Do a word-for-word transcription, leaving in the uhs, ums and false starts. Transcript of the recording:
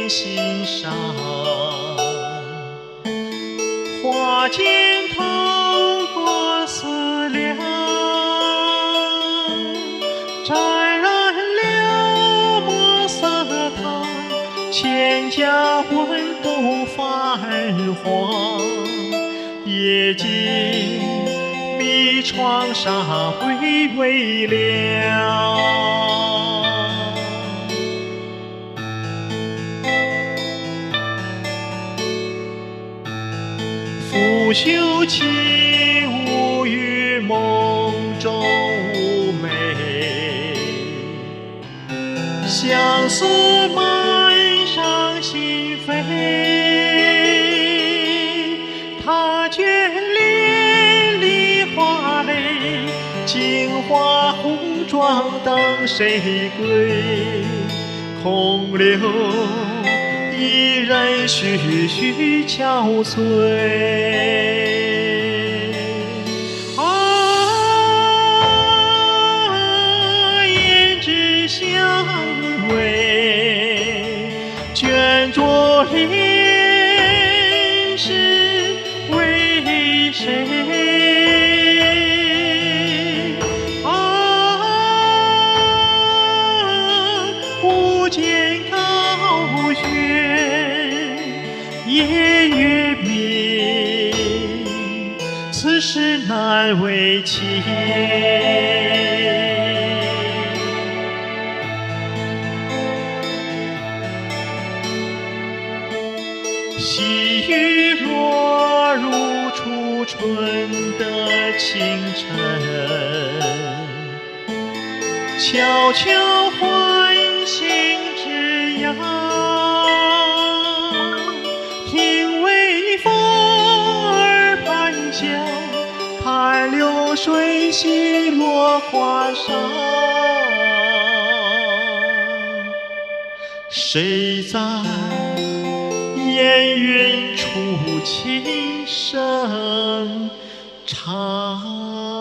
念心上，花间透过思量，沾染了墨色烫，千家温度泛黄，夜静迷窗纱微微亮。拂袖起舞于梦中妩媚，相思漫上心扉。他眷恋梨花泪，镜花红妆等谁归？空留一人徐徐憔悴。啊，胭脂香味卷着脸，是为谁？啊，不见高轩夜月明，此事难为情。细雨落入初春的清晨，悄悄唤醒枝桠。听微风耳畔响，看流水洗落花裳。谁在烟云处轻声唱？